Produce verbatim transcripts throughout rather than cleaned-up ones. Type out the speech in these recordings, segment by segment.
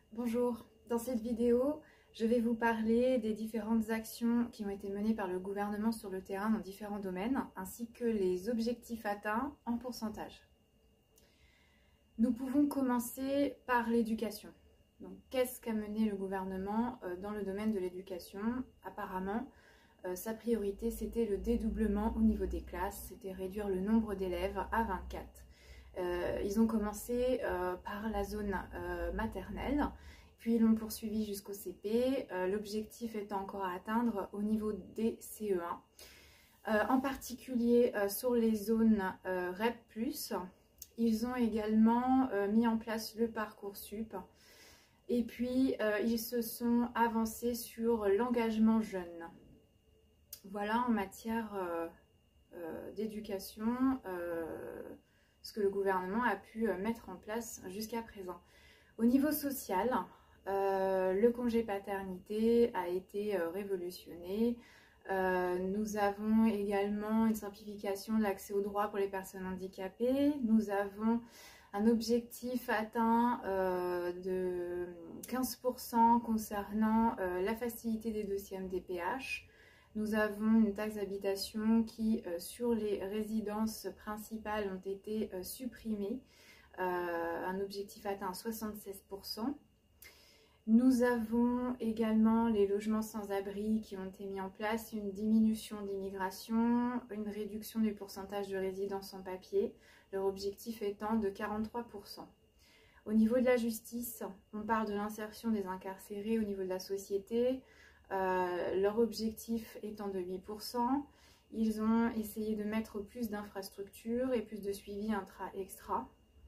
Bonjour, dans cette vidéo, je vais vous parler des différentes actions qui ont été menées par le gouvernement sur le terrain dans différents domaines, ainsi que les objectifs atteints en pourcentage. Nous pouvons commencer par l'éducation. Donc, qu'est-ce qu'a mené le gouvernement dans le domaine de l'éducation? Apparemment, sa priorité, c'était le dédoublement au niveau des classes, c'était réduire le nombre d'élèves à vingt-quatre. Euh, ils ont commencé euh, par la zone euh, maternelle, puis ils l'ont poursuivi jusqu'au C P, euh, l'objectif étant encore à atteindre au niveau des C E un. Euh, en particulier euh, sur les zones euh, R E P plus, ils ont également euh, mis en place le Parcoursup, et puis euh, ils se sont avancés sur l'engagement jeune. Voilà en matière euh, euh, d'éducation euh, ce que le gouvernement a pu mettre en place jusqu'à présent. Au niveau social, euh, le congé paternité a été euh, révolutionné. Euh, nous avons également une simplification de l'accès aux droits pour les personnes handicapées. Nous avons un objectif atteint euh, de quinze pour cent concernant euh, la facilité des dossiers M D P H. Nous avons une taxe d'habitation qui, euh, sur les résidences principales, ont été euh, supprimées, euh, un objectif atteint à soixante-seize pour cent. Nous avons également les logements sans abri qui ont été mis en place, une diminution d'immigration, une réduction du pourcentage de résidents sans papier, leur objectif étant de quarante-trois pour cent. Au niveau de la justice, on parle de l'insertion des incarcérés au niveau de la société, Euh, leur objectif étant de huit pour cent. Ils ont essayé de mettre plus d'infrastructures et plus de suivi intra-extra.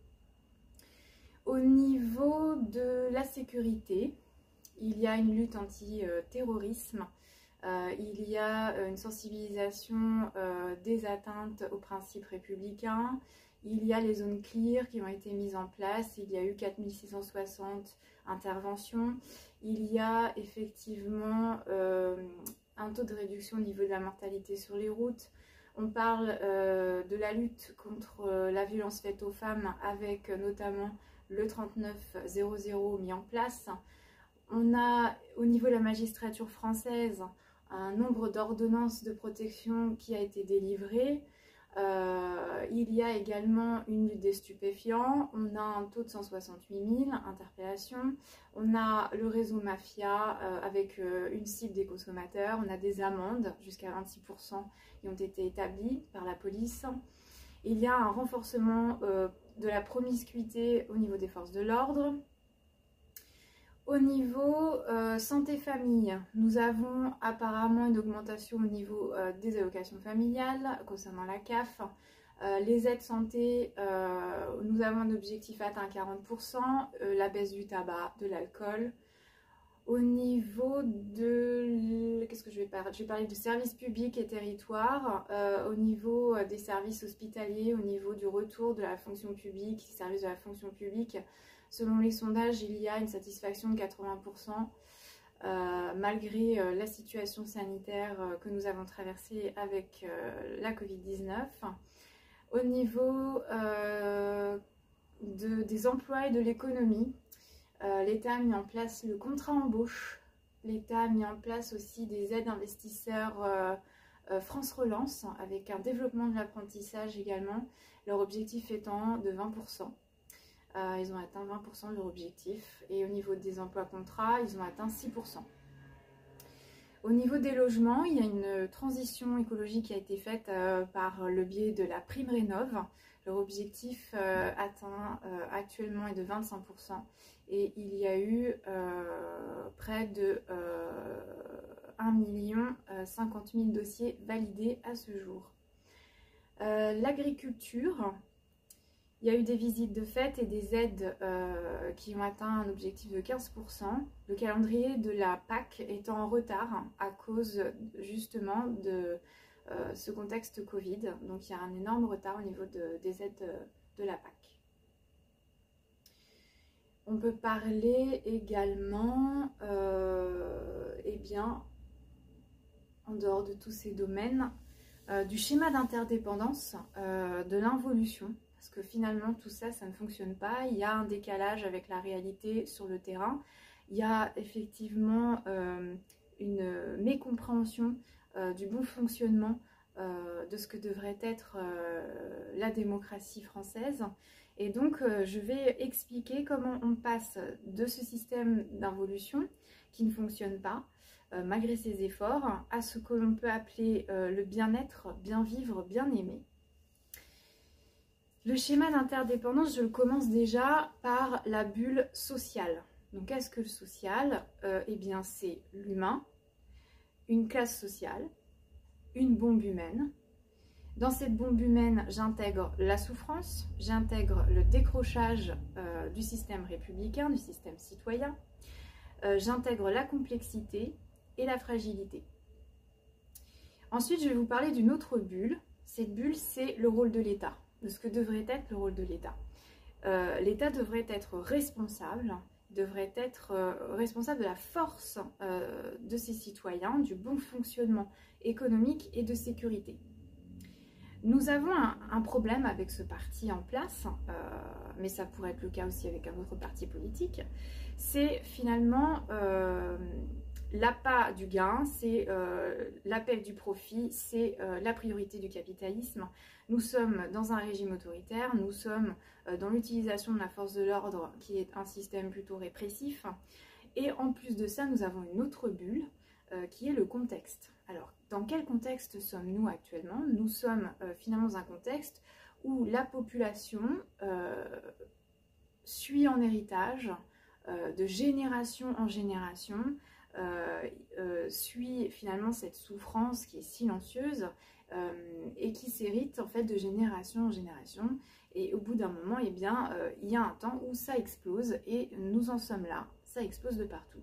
Au niveau de la sécurité, il y a une lutte anti-terrorisme, euh, il y a une sensibilisation euh, des atteintes aux principes républicains, il y a les zones clear qui ont été mises en place, il y a eu quatre mille six cent soixante interventions, il y a effectivement euh, un taux de réduction au niveau de la mortalité sur les routes. On parle euh, de la lutte contre euh, la violence faite aux femmes avec euh, notamment le trente-neuf zéro zéro mis en place. On a au niveau de la magistrature française un nombre d'ordonnances de protection qui a été délivré. Euh, il y a également une lutte des stupéfiants, on a un taux de cent soixante-huit mille interpellations, on a le réseau mafia euh, avec euh, une cible des consommateurs, on a des amendes jusqu'à vingt-six pour cent qui ont été établies par la police. Il y a un renforcement euh, de la promiscuité au niveau des forces de l'ordre. Au niveau euh, santé-famille, nous avons apparemment une augmentation au niveau euh, des allocations familiales concernant la C A F. Euh, les aides santé, euh, nous avons un objectif atteint à quarante pour cent, euh, la baisse du tabac, de l'alcool. Au niveau de... Qu'est-ce que je vais parler? Je vais parler de services publics et territoires. Euh, au niveau des services hospitaliers, au niveau du retour de la fonction publique, services de la fonction publique, selon les sondages, il y a une satisfaction de quatre-vingts pour cent, euh, malgré euh, la situation sanitaire euh, que nous avons traversée avec euh, la Covid dix-neuf. Au niveau euh, de, des emplois et de l'économie, euh, l'État a mis en place le contrat embauche. L'État a mis en place aussi des aides investisseurs euh, euh, France Relance, avec un développement de l'apprentissage également, leur objectif étant de vingt pour cent. Euh, ils ont atteint vingt pour cent de leur objectif, et au niveau des emplois contrats, ils ont atteint six pour cent. Au niveau des logements, il y a une transition écologique qui a été faite euh, par le biais de la prime rénov. Leur objectif euh, atteint euh, actuellement est de vingt-cinq pour cent, et il y a eu euh, près de euh, un million cinquante mille dossiers validés à ce jour. Euh, L'agriculture, il y a eu des visites de fait et des aides euh, qui ont atteint un objectif de quinze pour cent. Le calendrier de la P A C étant en retard à cause justement de euh, ce contexte Covid. Donc il y a un énorme retard au niveau de, des aides de, de la P A C. On peut parler également, euh, eh bien, en dehors de tous ces domaines, euh, du schéma d'interdépendance, euh, de l'involution. parce que finalement tout ça, ça ne fonctionne pas. Il y a un décalage avec la réalité sur le terrain. Il y a effectivement euh, une mécompréhension euh, du bon fonctionnement euh, de ce que devrait être euh, la démocratie française. Et donc euh, je vais expliquer comment on passe de ce système d'involution qui ne fonctionne pas, euh, malgré ses efforts, à ce que l'on peut appeler euh, le bien-être, bien vivre, bien aimer. Le schéma d'interdépendance, je le commence déjà par la bulle sociale. Donc qu'est-ce que le social? euh, Eh bien c'est l'humain, une classe sociale, une bombe humaine. Dans cette bombe humaine, j'intègre la souffrance, j'intègre le décrochage euh, du système républicain, du système citoyen, euh, j'intègre la complexité et la fragilité. Ensuite, je vais vous parler d'une autre bulle. Cette bulle, c'est le rôle de l'État, de ce que devrait être le rôle de l'État. Euh, L'État devrait être responsable, devrait être euh, responsable de la force euh, de ses citoyens, du bon fonctionnement économique et de sécurité. Nous avons un, un problème avec ce parti en place, euh, mais ça pourrait être le cas aussi avec un autre parti politique. C'est finalement euh, l'appât du gain, c'est euh, l'appel du profit, c'est euh, la priorité du capitalisme. Nous sommes dans un régime autoritaire, nous sommes euh, dans l'utilisation de la force de l'ordre qui est un système plutôt répressif. Et en plus de ça, nous avons une autre bulle euh, qui est le contexte. Alors, dans quel contexte sommes-nous actuellement? Nous sommes euh, finalement dans un contexte où la population euh, suit en héritage, euh, de génération en génération, euh, euh, suit finalement cette souffrance qui est silencieuse euh, et qui s'hérite en fait de génération en génération. Et au bout d'un moment, eh bien, euh, il y a un temps où ça explose et nous en sommes là, ça explose de partout.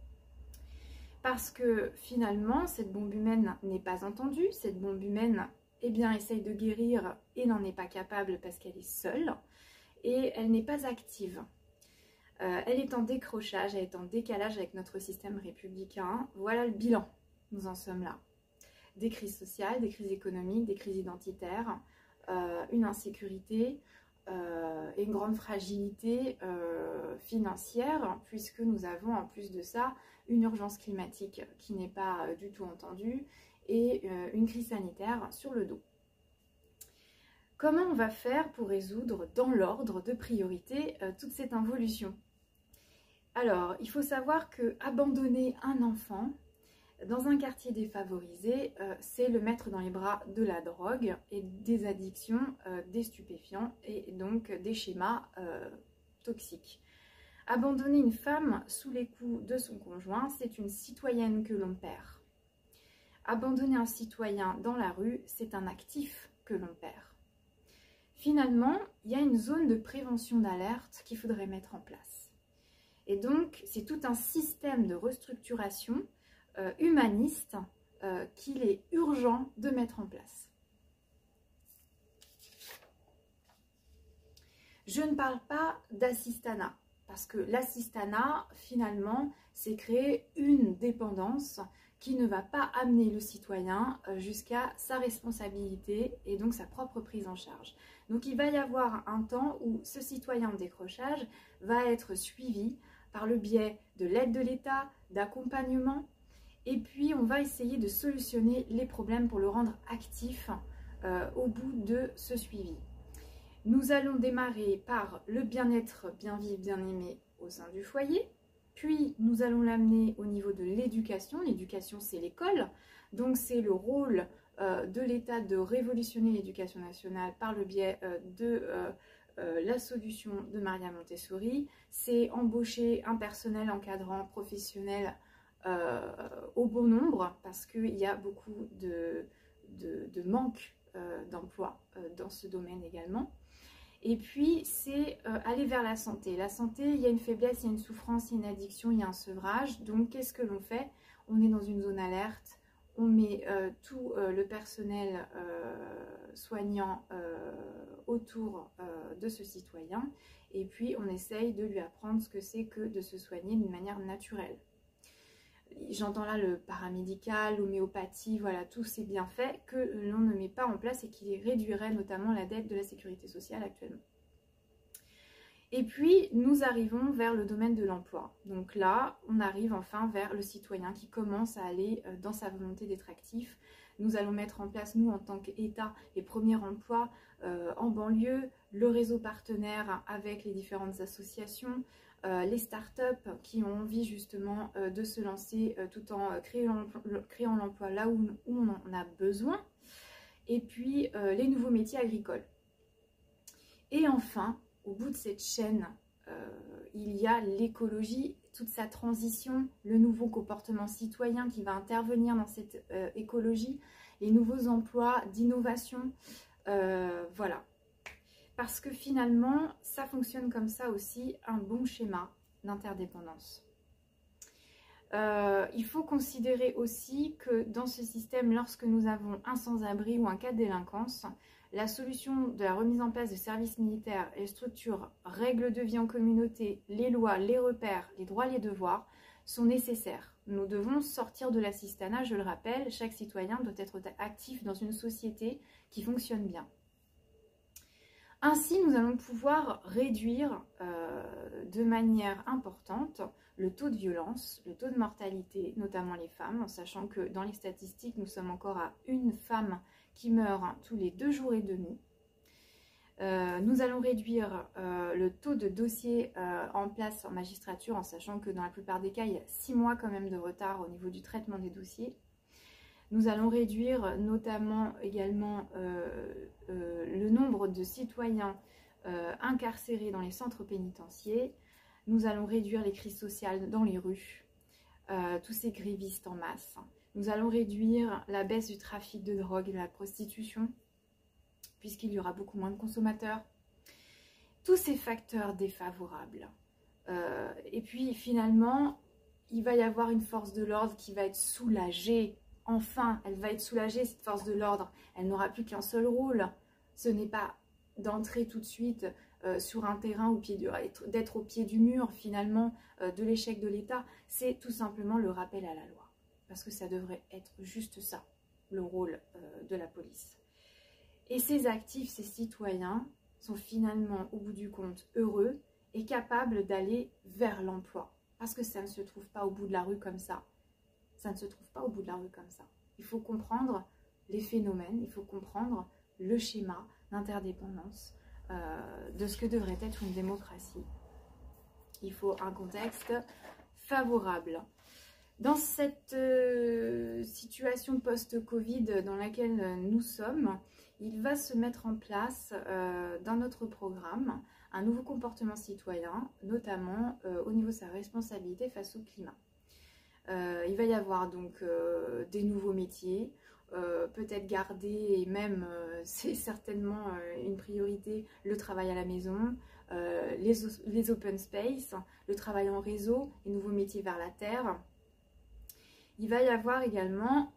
Parce que finalement, cette bombe humaine n'est pas entendue, cette bombe humaine eh bien, essaye de guérir et n'en est pas capable parce qu'elle est seule et elle n'est pas active. Euh, elle est en décrochage, elle est en décalage avec notre système républicain. Voilà le bilan, nous en sommes là. Des crises sociales, des crises économiques, des crises identitaires, euh, une insécurité euh, et une grande fragilité euh, financière puisque nous avons en plus de ça une urgence climatique qui n'est pas du tout entendue et euh, une crise sanitaire sur le dos. Comment on va faire pour résoudre dans l'ordre de priorité euh, toute cette involution? Alors, il faut savoir que abandonner un enfant dans un quartier défavorisé, euh, c'est le mettre dans les bras de la drogue et des addictions, euh, des stupéfiants et donc des schémas euh, toxiques. Abandonner une femme sous les coups de son conjoint, c'est une citoyenne que l'on perd. Abandonner un citoyen dans la rue, c'est un actif que l'on perd. Finalement, il y a une zone de prévention d'alerte qu'il faudrait mettre en place. Et donc, c'est tout un système de restructuration euh, humaniste euh, qu'il est urgent de mettre en place. Je ne parle pas d'assistanat. Parce que l'assistanat, finalement, c'est créer une dépendance qui ne va pas amener le citoyen jusqu'à sa responsabilité et donc sa propre prise en charge. Donc il va y avoir un temps où ce citoyen en décrochage va être suivi par le biais de l'aide de l'État, d'accompagnement, et puis on va essayer de solutionner les problèmes pour le rendre actif euh, au bout de ce suivi. Nous allons démarrer par le bien-être, bien vivre, bien aimer au sein du foyer. Puis nous allons l'amener au niveau de l'éducation. L'éducation, c'est l'école. Donc c'est le rôle euh, de l'État de révolutionner l'éducation nationale par le biais euh, de euh, euh, la solution de Maria Montessori. C'est embaucher un personnel encadrant professionnel euh, au bon nombre parce qu'il y a beaucoup de, de, de manque euh, d'emploi euh, dans ce domaine également. Et puis, c'est euh, aller vers la santé. La santé, il y a une faiblesse, il y a une souffrance, il y a une addiction, il y a un sevrage. Donc, qu'est-ce que l'on fait? On est dans une zone alerte, on met euh, tout euh, le personnel euh, soignant euh, autour euh, de ce citoyen. Et puis, on essaye de lui apprendre ce que c'est que de se soigner d'une manière naturelle. j'entends là le paramédical, l'homéopathie, voilà, tous ces bienfaits que l'on ne met pas en place et qui réduiraient notamment la dette de la sécurité sociale actuellement. Et puis, nous arrivons vers le domaine de l'emploi. Donc là, on arrive enfin vers le citoyen qui commence à aller dans sa volonté d'être actif. Nous allons mettre en place, nous, en tant qu'État, les premiers emplois euh, en banlieue, le réseau partenaire avec les différentes associations, euh, les startups qui ont envie justement euh, de se lancer euh, tout en euh, créant, créant l'emploi là où, où on en a besoin, et puis euh, les nouveaux métiers agricoles. Et enfin, au bout de cette chaîne, euh, il y a l'écologie, toute sa transition, le nouveau comportement citoyen qui va intervenir dans cette euh, écologie, les nouveaux emplois d'innovation, euh, voilà. Parce que finalement, ça fonctionne comme ça aussi, un bon schéma d'interdépendance. Euh, il faut considérer aussi que dans ce système, lorsque nous avons un sans-abri ou un cas de délinquance, la solution de la remise en place de services militaires et structures, règles de vie en communauté, les lois, les repères, les droits, les devoirs sont nécessaires. Nous devons sortir de l'assistanat, je le rappelle, chaque citoyen doit être actif dans une société qui fonctionne bien. Ainsi, nous allons pouvoir réduire euh, de manière importante le taux de violence, le taux de mortalité, notamment les femmes, en sachant que dans les statistiques, nous sommes encore à une femme qui meurt tous les deux jours et demi. Euh, nous allons réduire euh, le taux de dossiers euh, en place en magistrature, en sachant que dans la plupart des cas, il y a six mois quand même de retard au niveau du traitement des dossiers. Nous allons réduire notamment également euh, euh, le nombre de citoyens euh, incarcérés dans les centres pénitentiaires. Nous allons réduire les crises sociales dans les rues, euh, tous ces grévistes en masse. Nous allons réduire la baisse du trafic de drogue et de la prostitution, puisqu'il y aura beaucoup moins de consommateurs. Tous ces facteurs défavorables. Euh, et puis finalement, il va y avoir une force de l'ordre qui va être soulagée. Enfin, elle va être soulagée, cette force de l'ordre. Elle n'aura plus qu'un seul rôle. Ce n'est pas d'entrer tout de suite euh, sur un terrain, d'être au pied du mur, finalement, euh, de l'échec de l'État. C'est tout simplement le rappel à la loi. Parce que ça devrait être juste ça, le rôle euh, de la police. Et ces actifs, ces citoyens, sont finalement, au bout du compte, heureux et capables d'aller vers l'emploi. Parce que ça ne se trouve pas au bout de la rue comme ça. Ça ne se trouve pas au bout de la rue comme ça. Il faut comprendre les phénomènes, il faut comprendre le schéma d'interdépendance euh, de ce que devrait être une démocratie. Il faut un contexte favorable. Dans cette euh, situation post-Covid dans laquelle nous sommes, il va se mettre en place euh, dans notre programme un nouveau comportement citoyen, notamment euh, au niveau de sa responsabilité face au climat. Euh, il va y avoir donc euh, des nouveaux métiers, euh, peut-être garder, et même euh, c'est certainement euh, une priorité, le travail à la maison, euh, les, les open space, le travail en réseau, les nouveaux métiers vers la terre. Il va y avoir également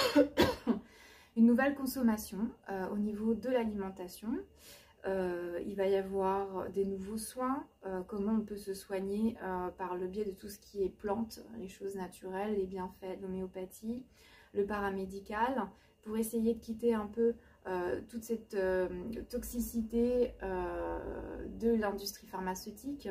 une nouvelle consommation euh, au niveau de l'alimentation. Euh, il va y avoir des nouveaux soins, euh, comment on peut se soigner euh, par le biais de tout ce qui est plantes, les choses naturelles, les bienfaits de l'homéopathie, le paramédical, pour essayer de quitter un peu euh, toute cette euh, toxicité euh, de l'industrie pharmaceutique,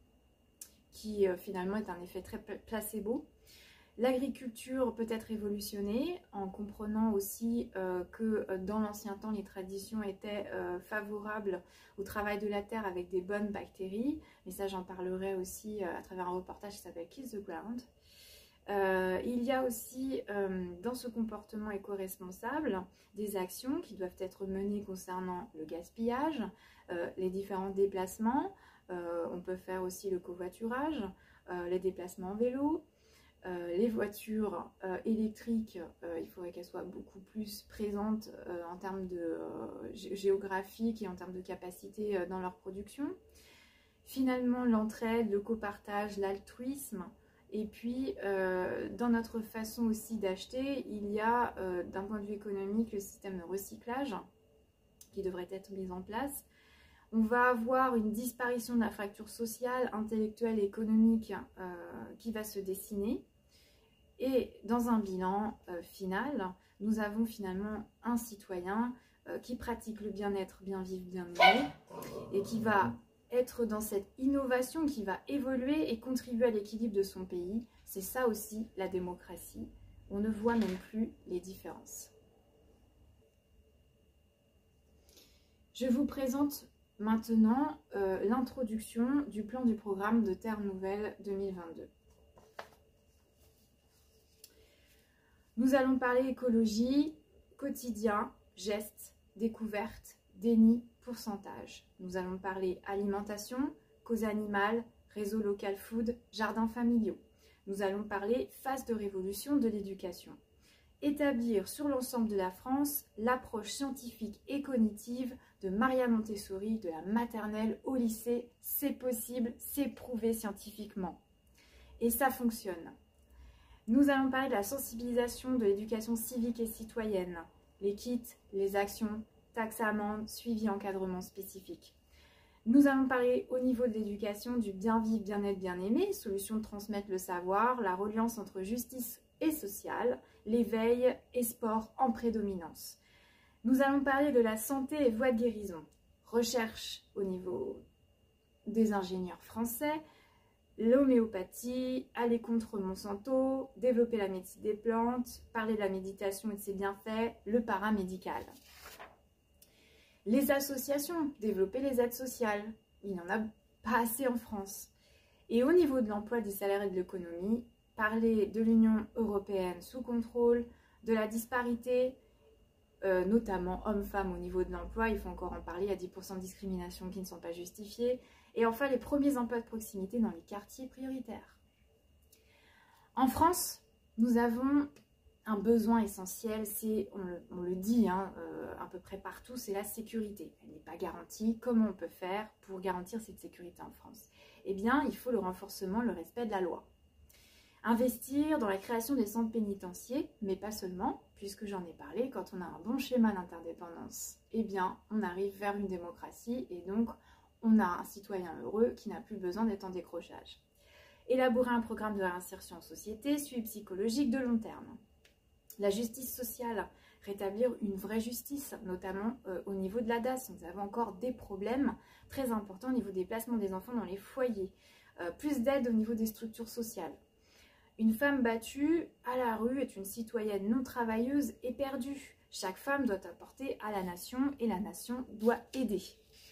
qui euh, finalement est un effet très placebo. L'agriculture peut être révolutionnée en comprenant aussi euh, que euh, dans l'ancien temps, les traditions étaient euh, favorables au travail de la terre avec des bonnes bactéries. Mais ça, j'en parlerai aussi euh, à travers un reportage qui s'appelle Kiss the Ground. Euh, il y a aussi euh, dans ce comportement éco-responsable des actions qui doivent être menées concernant le gaspillage, euh, les différents déplacements. Euh, on peut faire aussi le covoiturage, euh, les déplacements en vélo. Euh, les voitures euh, électriques, euh, il faudrait qu'elles soient beaucoup plus présentes euh, en termes de euh, géographique et en termes de capacité euh, dans leur production. Finalement, l'entraide, le copartage, l'altruisme. Et puis, euh, dans notre façon aussi d'acheter, il y a, euh, d'un point de vue économique, le système de recyclage qui devrait être mis en place. On va avoir une disparition de la fracture sociale, intellectuelle et économique euh, qui va se dessiner. Et dans un bilan euh, final, nous avons finalement un citoyen euh, qui pratique le bien-être, bien vivre, bien aimer, et qui va être dans cette innovation, qui va évoluer et contribuer à l'équilibre de son pays. C'est ça aussi la démocratie. On ne voit même plus les différences. Je vous présente maintenant euh, l'introduction du plan du programme de Terre Nouvelle deux mille vingt-deux. Nous allons parler écologie, quotidien, gestes, découverte, déni, pourcentage. Nous allons parler alimentation, cause animale, réseau local food, jardins familiaux. Nous allons parler phase de révolution de l'éducation. Établir sur l'ensemble de la France l'approche scientifique et cognitive de Maria Montessori, de la maternelle au lycée. C'est possible, c'est prouvé scientifiquement. Et ça fonctionne. Nous allons parler de la sensibilisation de l'éducation civique et citoyenne, les kits, les actions, taxes, amendes, suivi, encadrement spécifique. Nous allons parler au niveau de l'éducation du bien vivre, bien-être, bien-aimer, solution de transmettre le savoir, la reliance entre justice et sociale, l'éveil et sport en prédominance. Nous allons parler de la santé et voies de guérison, recherche au niveau des ingénieurs français, l'homéopathie, aller contre Monsanto, développer la médecine des plantes, parler de la méditation et de ses bienfaits, le paramédical. Les associations, développer les aides sociales, il n'y en a pas assez en France. Et au niveau de l'emploi, des salaires et de l'économie, parler de l'Union européenne sous contrôle, de la disparité, euh, notamment hommes-femmes au niveau de l'emploi, il faut encore en parler, il y a dix pour cent de discriminations qui ne sont pas justifiées. Et enfin, les premiers emplois de proximité dans les quartiers prioritaires. En France, nous avons un besoin essentiel, c'est, on, on le dit hein, euh, à peu près partout, c'est la sécurité. Elle n'est pas garantie. Comment on peut faire pour garantir cette sécurité en France? Eh bien, il faut le renforcement, le respect de la loi. Investir dans la création des centres pénitentiaires, mais pas seulement, puisque j'en ai parlé, quand on a un bon schéma d'interdépendance, eh bien, on arrive vers une démocratie et donc on a un citoyen heureux qui n'a plus besoin d'être en décrochage. Élaborer un programme de réinsertion en société, suivi psychologique de long terme. La justice sociale, rétablir une vraie justice, notamment euh, au niveau de la D A S. Nous avons encore des problèmes très importants au niveau des placements des enfants dans les foyers. Euh, plus d'aide au niveau des structures sociales. Une femme battue à la rue est une citoyenne non travailleuse et perdue. Chaque femme doit apporter à la nation et la nation doit aider.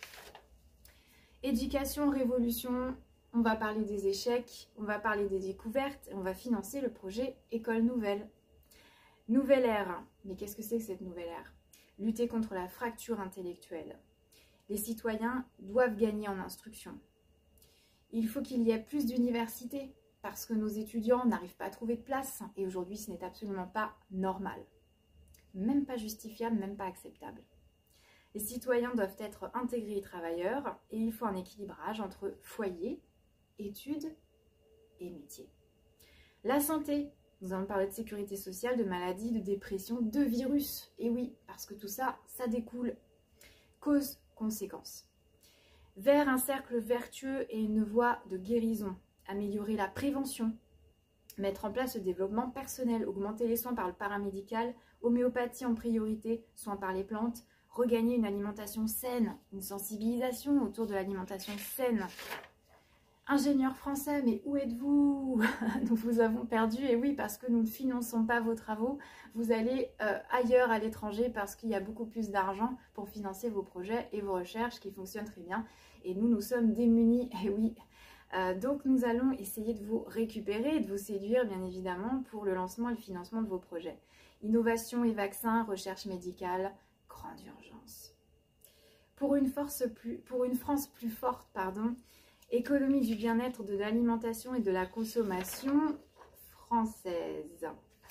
Éducation, révolution, on va parler des échecs, on va parler des découvertes et on va financer le projet École Nouvelle. Nouvelle ère, mais qu'est-ce que c'est que cette nouvelle ère? Lutter contre la fracture intellectuelle. Les citoyens doivent gagner en instruction. Il faut qu'il y ait plus d'universités parce que nos étudiants n'arrivent pas à trouver de place et aujourd'hui ce n'est absolument pas normal. Même pas justifiable, même pas acceptable. Les citoyens doivent être intégrés et travailleurs et il faut un équilibrage entre foyer, études et métier. La santé, nous allons parler de sécurité sociale, de maladies, de dépression, de virus. Et oui, parce que tout ça, ça découle. Cause, conséquence. Vers un cercle vertueux et une voie de guérison. Améliorer la prévention. Mettre en place le développement personnel. Augmenter les soins par le paramédical. Homéopathie en priorité. Soins par les plantes. Regagner une alimentation saine. Une sensibilisation autour de l'alimentation saine. Ingénieur français, mais où êtes-vous? Nous vous avons perdu, et oui, parce que nous ne finançons pas vos travaux. Vous allez euh, ailleurs à l'étranger parce qu'il y a beaucoup plus d'argent pour financer vos projets et vos recherches qui fonctionnent très bien. Et nous, nous sommes démunis, et oui. Euh, donc nous allons essayer de vous récupérer et de vous séduire, bien évidemment, pour le lancement et le financement de vos projets. Innovation et vaccins, recherche médicale, grande urgence. Pour une, force plus, pour une France plus forte, pardon, économie du bien-être, de l'alimentation et de la consommation française.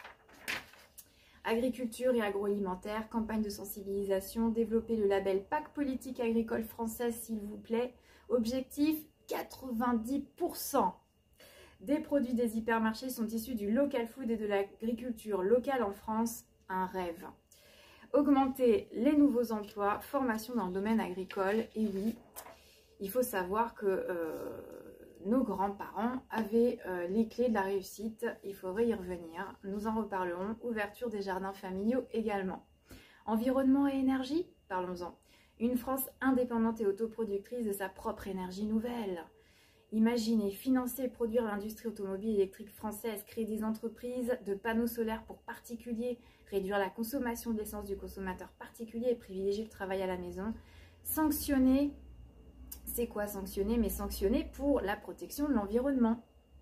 Agriculture et agroalimentaire, campagne de sensibilisation, développer le label P A C politique agricole française, s'il vous plaît. Objectif, quatre-vingt-dix pour cent des produits des hypermarchés sont issus du local food et de l'agriculture locale en France. Un rêve. Augmenter les nouveaux emplois, formation dans le domaine agricole, et oui, il faut savoir que euh, nos grands-parents avaient euh, les clés de la réussite. Il faudrait y revenir. Nous en reparlerons. Ouverture des jardins familiaux également. Environnement et énergie, parlons-en. Une France indépendante et autoproductrice de sa propre énergie nouvelle. Imaginez, financer et produire l'industrie automobile électrique française, créer des entreprises de panneaux solaires pour particuliers, réduire la consommation de l'essence du consommateur particulier et privilégier le travail à la maison. Sanctionner, c'est quoi sanctionner? Mais sanctionner pour la protection de l'environnement.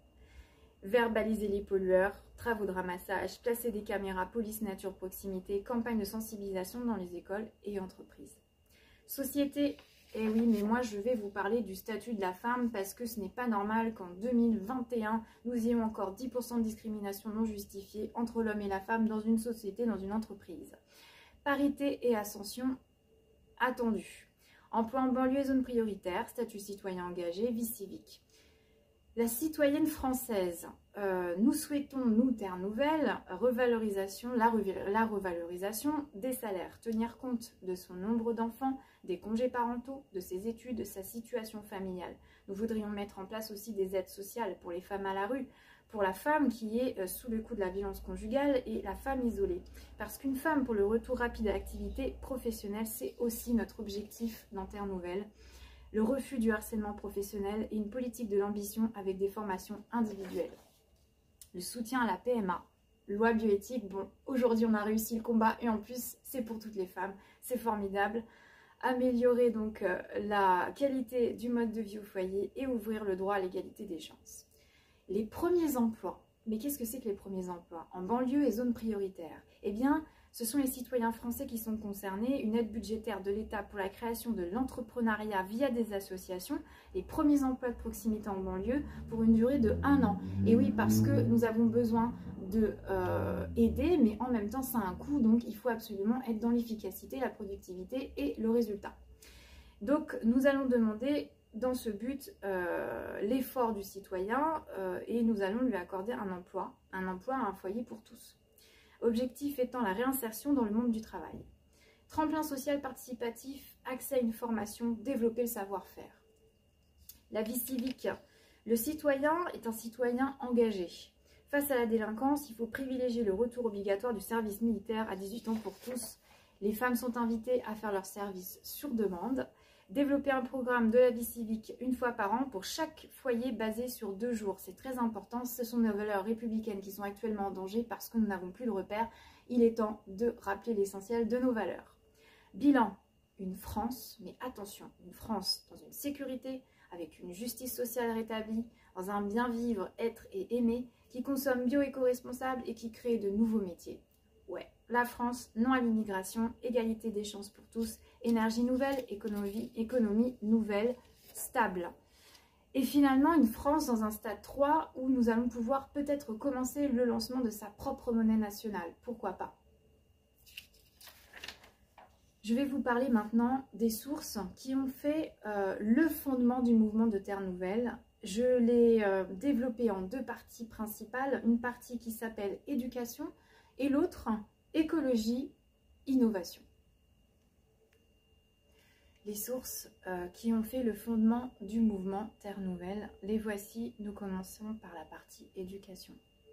Verbaliser les pollueurs, travaux de ramassage, placer des caméras police nature proximité, campagne de sensibilisation dans les écoles et entreprises. Société. Eh oui, mais moi je vais vous parler du statut de la femme parce que ce n'est pas normal qu'en deux mille vingt et un, nous ayons encore dix pour cent de discrimination non justifiée entre l'homme et la femme dans une société, dans une entreprise. Parité et ascension attendue. Emploi en banlieue et zone prioritaire, statut citoyen engagé, vie civique. La citoyenne française, euh, nous souhaitons, nous, Terre Nouvelle, revalorisation, la, la revalorisation des salaires, tenir compte de son nombre d'enfants, des congés parentaux, de ses études, de sa situation familiale. Nous voudrions mettre en place aussi des aides sociales pour les femmes à la rue, pour la femme qui est sous le coup de la violence conjugale et la femme isolée. Parce qu'une femme pour le retour rapide à l'activité professionnelle, c'est aussi notre objectif dans Terre Nouvelle. Le refus du harcèlement professionnel et une politique de l'ambition avec des formations individuelles. Le soutien à la P M A, loi bioéthique, bon, aujourd'hui on a réussi le combat et en plus c'est pour toutes les femmes, c'est formidable. Améliorer donc euh, la qualité du mode de vie au foyer et ouvrir le droit à l'égalité des chances. Les premiers emplois, mais qu'est-ce que c'est que les premiers emplois? En banlieue et zone prioritaire, eh bien, ce sont les citoyens français qui sont concernés, une aide budgétaire de l'État pour la création de l'entrepreneuriat via des associations, les premiers emplois de proximité en banlieue pour une durée de un an. Et oui, parce que nous avons besoin de euh, aider, mais en même temps ça a un coût, donc il faut absolument être dans l'efficacité, la productivité et le résultat. Donc nous allons demander dans ce but euh, l'effort du citoyen euh, et nous allons lui accorder un emploi, un emploi à un foyer pour tous. Objectif étant la réinsertion dans le monde du travail. Tremplin social participatif, accès à une formation, développer le savoir-faire. La vie civique. Le citoyen est un citoyen engagé. Face à la délinquance, il faut privilégier le retour obligatoire du service militaire à dix-huit ans pour tous. Les femmes sont invitées à faire leur service sur demande. Développer un programme de la vie civique une fois par an pour chaque foyer basé sur deux jours. C'est très important, ce sont nos valeurs républicaines qui sont actuellement en danger parce que nous n'avons plus de repères. Il est temps de rappeler l'essentiel de nos valeurs. Bilan, une France, mais attention, une France dans une sécurité, avec une justice sociale rétablie, dans un bien vivre, être et aimer, qui consomme bio-éco-responsable et qui crée de nouveaux métiers. Ouais, la France, non à l'immigration, égalité des chances pour tous, énergie nouvelle, économie, économie nouvelle, stable. Et finalement, une France dans un stade trois où nous allons pouvoir peut-être commencer le lancement de sa propre monnaie nationale. Pourquoi pas? Je vais vous parler maintenant des sources qui ont fait euh, le fondement du mouvement de Terre Nouvelle. Je l'ai euh, développé en deux parties principales. Une partie qui s'appelle éducation et l'autre écologie, innovation. Les sources euh, qui ont fait le fondement du mouvement Terre Nouvelle, les voici. Nous commençons par la partie éducation.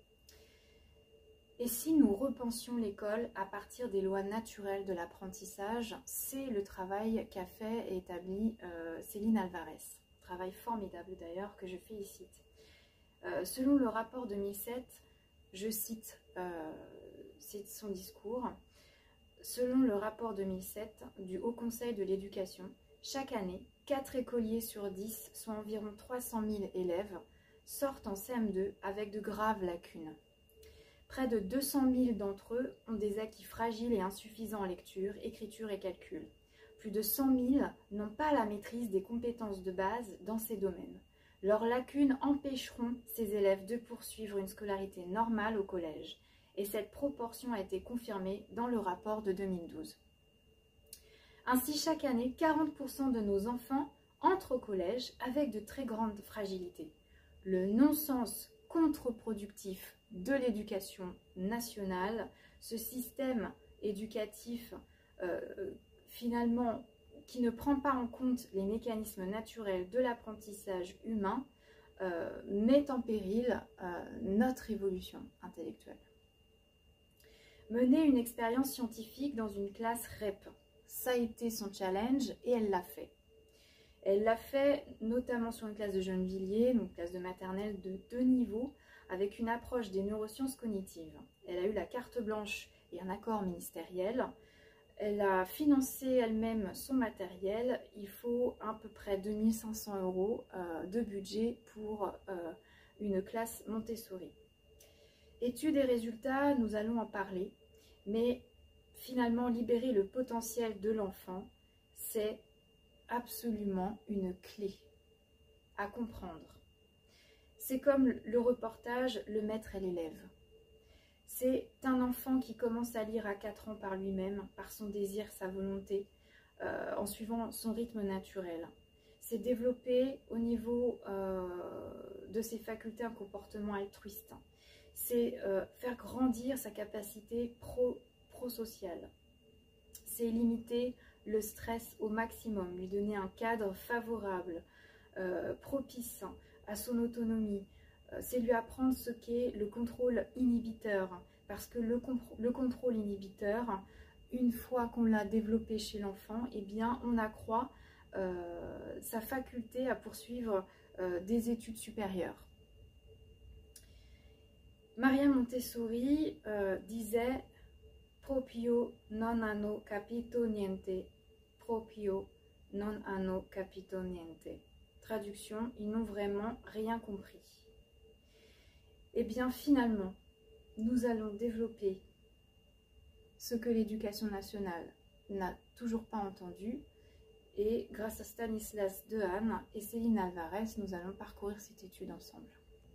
Et si nous repensions l'école à partir des lois naturelles de l'apprentissage, c'est le travail qu'a fait et établi euh, Céline Alvarez. Travail formidable d'ailleurs que je félicite. Euh, selon le rapport deux mille sept, je cite euh, son discours, selon le rapport deux mille sept du Haut Conseil de l'éducation, chaque année, quatre écoliers sur dix, soit environ trois cent mille élèves, sortent en C M deux avec de graves lacunes. Près de deux cent mille d'entre eux ont des acquis fragiles et insuffisants en lecture, écriture et calcul. Plus de cent mille n'ont pas la maîtrise des compétences de base dans ces domaines. Leurs lacunes empêcheront ces élèves de poursuivre une scolarité normale au collège. Et cette proportion a été confirmée dans le rapport de deux mille douze. Ainsi, chaque année, quarante pour cent de nos enfants entrent au collège avec de très grandes fragilités. Le non-sens contre-productif de l'éducation nationale, ce système éducatif euh, finalement qui ne prend pas en compte les mécanismes naturels de l'apprentissage humain, euh, met en péril euh, notre évolution intellectuelle. Mener une expérience scientifique dans une classe R E P, ça a été son challenge et elle l'a fait. Elle l'a fait notamment sur une classe de Gennevilliers, donc classe de maternelle de deux niveaux, avec une approche des neurosciences cognitives. Elle a eu la carte blanche et un accord ministériel. Elle a financé elle-même son matériel. Il faut à peu près deux mille cinq cents euros euh, de budget pour euh, une classe Montessori. Études et résultats, nous allons en parler, mais finalement libérer le potentiel de l'enfant, c'est absolument une clé à comprendre. C'est comme le reportage « Le maître et l'élève ». C'est un enfant qui commence à lire à quatre ans par lui-même, par son désir, sa volonté, euh, en suivant son rythme naturel. C'est développer au niveau euh, de ses facultés un comportement altruiste. C'est euh, faire grandir sa capacité pro, pro-sociale. C'est limiter le stress au maximum, lui donner un cadre favorable, euh, propice à son autonomie. C'est lui apprendre ce qu'est le contrôle inhibiteur, parce que le, le contrôle inhibiteur, une fois qu'on l'a développé chez l'enfant, eh bien on accroît euh, sa faculté à poursuivre euh, des études supérieures. Maria Montessori euh, disait « Proprio non hanno capito niente, proprio non hanno capito niente ». Traduction, ils n'ont vraiment rien compris. Eh bien, finalement, nous allons développer ce que l'éducation nationale n'a toujours pas entendu. Et grâce à Stanislas Dehaene et Céline Alvarez, nous allons parcourir cette étude ensemble.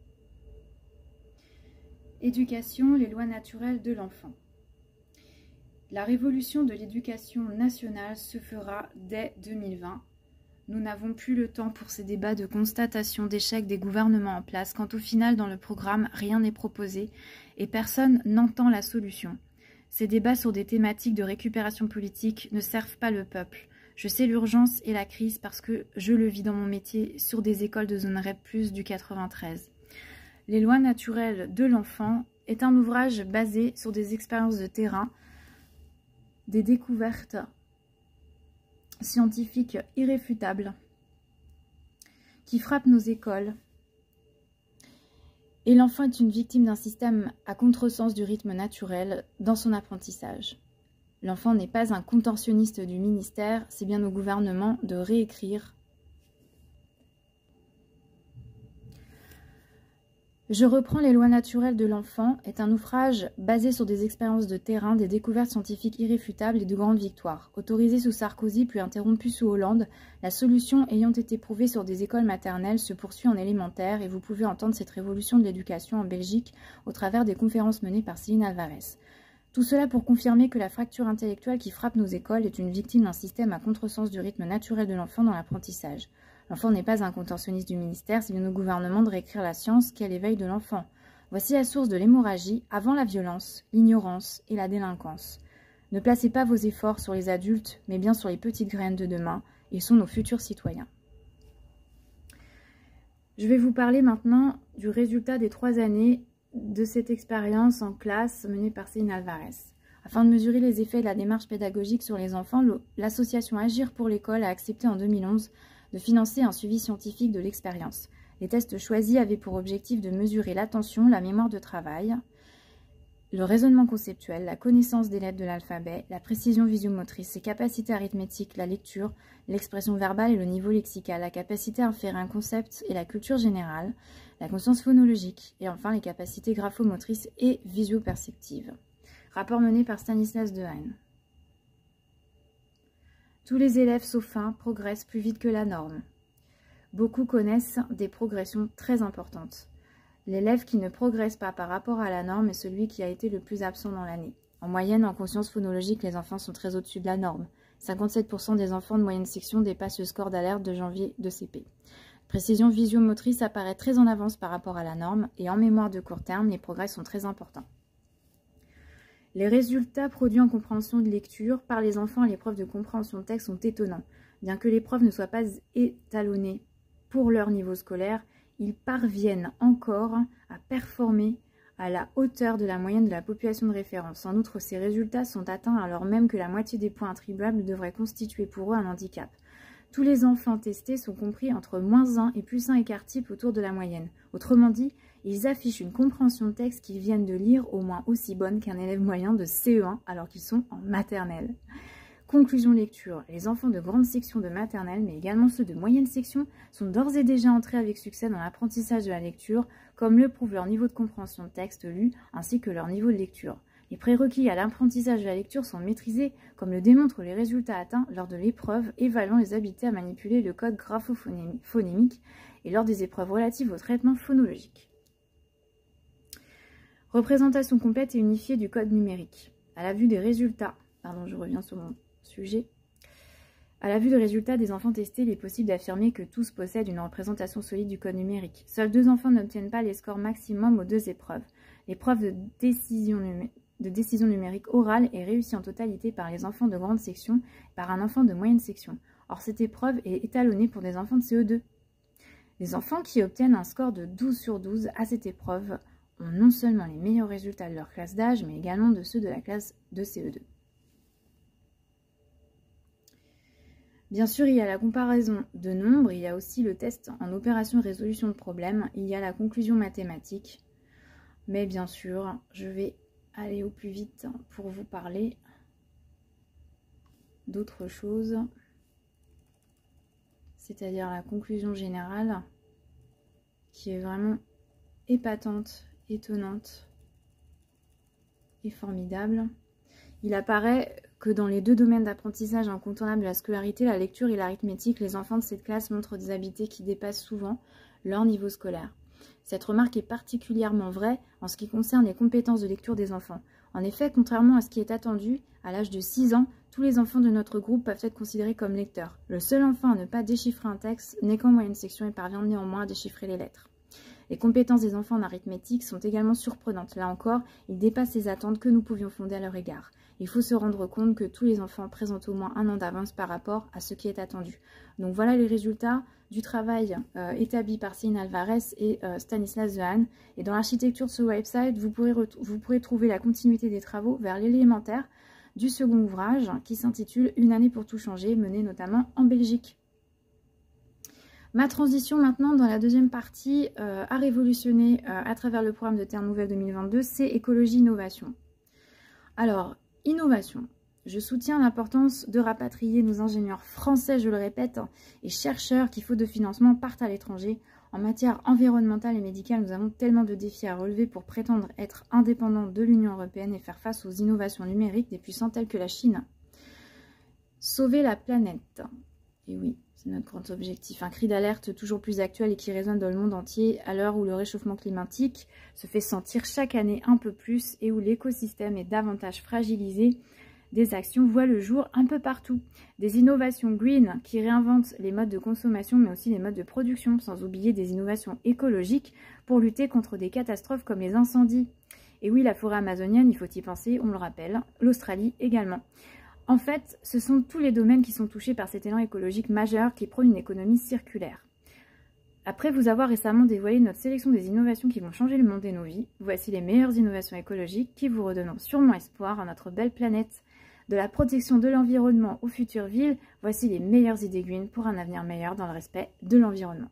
Éducation, les lois naturelles de l'enfant. La révolution de l'éducation nationale se fera dès deux mille vingt. Nous n'avons plus le temps pour ces débats de constatation d'échec des gouvernements en place, quand au final, dans le programme, rien n'est proposé et personne n'entend la solution. Ces débats sur des thématiques de récupération politique ne servent pas le peuple. Je sais l'urgence et la crise parce que je le vis dans mon métier sur des écoles de zone R E P plus, du quatre-vingt-treize. Les lois naturelles de l'enfant est un ouvrage basé sur des expériences de terrain, des découvertes scientifiques irréfutables qui frappent nos écoles. Et l'enfant est une victime d'un système à contresens du rythme naturel dans son apprentissage. L'enfant n'est pas un contentionniste du ministère, c'est bien au gouvernement de réécrire. Je reprends les lois naturelles de l'enfant est un ouvrage basé sur des expériences de terrain, des découvertes scientifiques irréfutables et de grandes victoires. Autorisé sous Sarkozy puis interrompu sous Hollande, la solution ayant été prouvée sur des écoles maternelles se poursuit en élémentaire et vous pouvez entendre cette révolution de l'éducation en Belgique au travers des conférences menées par Céline Alvarez. Tout cela pour confirmer que la fracture intellectuelle qui frappe nos écoles est une victime d'un système à contresens du rythme naturel de l'enfant dans l'apprentissage. L'enfant n'est pas un contentionniste du ministère, c'est bien au gouvernement de réécrire la science qui est à l'éveil de l'enfant. Voici la source de l'hémorragie avant la violence, l'ignorance et la délinquance. Ne placez pas vos efforts sur les adultes, mais bien sur les petites graines de demain. Ils sont nos futurs citoyens. Je vais vous parler maintenant du résultat des trois années de cette expérience en classe menée par Céline Alvarez. Afin de mesurer les effets de la démarche pédagogique sur les enfants, l'association Agir pour l'école a accepté en deux mille onze de financer un suivi scientifique de l'expérience. Les tests choisis avaient pour objectif de mesurer l'attention, la mémoire de travail, le raisonnement conceptuel, la connaissance des lettres de l'alphabet, la précision visio-motrice, ses capacités arithmétiques, la lecture, l'expression verbale et le niveau lexical, la capacité à inférer un concept et la culture générale, la conscience phonologique et enfin les capacités graphomotrices et visio-perceptives. Rapport mené par Stanislas Dehaene. Tous les élèves, sauf un, progressent plus vite que la norme. Beaucoup connaissent des progressions très importantes. L'élève qui ne progresse pas par rapport à la norme est celui qui a été le plus absent dans l'année. En moyenne, en conscience phonologique, les enfants sont très au-dessus de la norme. cinquante-sept pour cent des enfants de moyenne section dépassent le score d'alerte de janvier de C P. Précision visio-motrice apparaît très en avance par rapport à la norme et en mémoire de court terme, les progrès sont très importants. Les résultats produits en compréhension de lecture par les enfants à l'épreuve de compréhension de texte sont étonnants. Bien que l'épreuve ne soit pas étalonnée pour leur niveau scolaire, ils parviennent encore à performer à la hauteur de la moyenne de la population de référence. En outre, ces résultats sont atteints alors même que la moitié des points attribuables devraient constituer pour eux un handicap. Tous les enfants testés sont compris entre moins un et plus un écart type autour de la moyenne. Autrement dit, ils affichent une compréhension de texte qu'ils viennent de lire au moins aussi bonne qu'un élève moyen de C E un alors qu'ils sont en maternelle. Conclusion lecture, les enfants de grande section de maternelle, mais également ceux de moyenne section, sont d'ores et déjà entrés avec succès dans l'apprentissage de la lecture, comme le prouve leur niveau de compréhension de texte lu, ainsi que leur niveau de lecture. Les prérequis à l'apprentissage de la lecture sont maîtrisés, comme le démontrent les résultats atteints lors de l'épreuve évaluant les habiletés à manipuler le code graphophonique et lors des épreuves relatives au traitement phonologique. Représentation complète et unifiée du code numérique. À la vue des résultats, pardon, je reviens sur mon sujet. À la vue des résultats des enfants testés, il est possible d'affirmer que tous possèdent une représentation solide du code numérique. Seuls deux enfants n'obtiennent pas les scores maximum aux deux épreuves. L'épreuve de décision, numé de décision numérique orale est réussie en totalité par les enfants de grande section et par un enfant de moyenne section. Or, cette épreuve est étalonnée pour des enfants de C E deux. Les enfants qui obtiennent un score de douze sur douze à cette épreuve ont non seulement les meilleurs résultats de leur classe d'âge, mais également de ceux de la classe de C E deux. Bien sûr, il y a la comparaison de nombres, il y a aussi le test en opération résolution de problèmes, il y a la conclusion mathématique. Mais bien sûr, je vais aller au plus vite pour vous parler d'autre chose, c'est-à-dire la conclusion générale, qui est vraiment épatante, étonnante et formidable. Il apparaît que dans les deux domaines d'apprentissage incontournables de la scolarité, la lecture et l'arithmétique, les enfants de cette classe montrent des habiletés qui dépassent souvent leur niveau scolaire. Cette remarque est particulièrement vraie en ce qui concerne les compétences de lecture des enfants. En effet, contrairement à ce qui est attendu, à l'âge de six ans, tous les enfants de notre groupe peuvent être considérés comme lecteurs. Le seul enfant à ne pas déchiffrer un texte n'est qu'en moyenne section et parvient néanmoins à déchiffrer les lettres. Les compétences des enfants en arithmétique sont également surprenantes. Là encore, ils dépassent les attentes que nous pouvions fonder à leur égard. Il faut se rendre compte que tous les enfants présentent au moins un an d'avance par rapport à ce qui est attendu. Donc voilà les résultats du travail euh, établi par Céline Alvarez et euh, Stanislas Dehaene. Et dans l'architecture de ce website, vous pourrez, vous pourrez trouver la continuité des travaux vers l'élémentaire du second ouvrage qui s'intitule « Une année pour tout changer », mené notamment en Belgique. Ma transition maintenant dans la deuxième partie euh, à révolutionner euh, à travers le programme de Terre Nouvelle deux mille vingt-deux, c'est écologie innovation. Alors, innovation. Je soutiens l'importance de rapatrier nos ingénieurs français, je le répète, et chercheurs qui, faute de financement, partent à l'étranger. En matière environnementale et médicale, nous avons tellement de défis à relever pour prétendre être indépendants de l'Union européenne et faire face aux innovations numériques des puissants tels que la Chine. Sauver la planète. Et oui, c'est notre grand objectif. Un cri d'alerte toujours plus actuel et qui résonne dans le monde entier à l'heure où le réchauffement climatique se fait sentir chaque année un peu plus et où l'écosystème est davantage fragilisé. Des actions voient le jour un peu partout. Des innovations green qui réinventent les modes de consommation mais aussi les modes de production, sans oublier des innovations écologiques pour lutter contre des catastrophes comme les incendies. Et oui, la forêt amazonienne, il faut y penser, on le rappelle, l'Australie également. En fait, ce sont tous les domaines qui sont touchés par cet élan écologique majeur qui prône une économie circulaire. Après vous avoir récemment dévoilé notre sélection des innovations qui vont changer le monde et nos vies, voici les meilleures innovations écologiques qui vous redonneront sûrement espoir à notre belle planète. De la protection de l'environnement aux futures villes, voici les meilleures idées green pour un avenir meilleur dans le respect de l'environnement.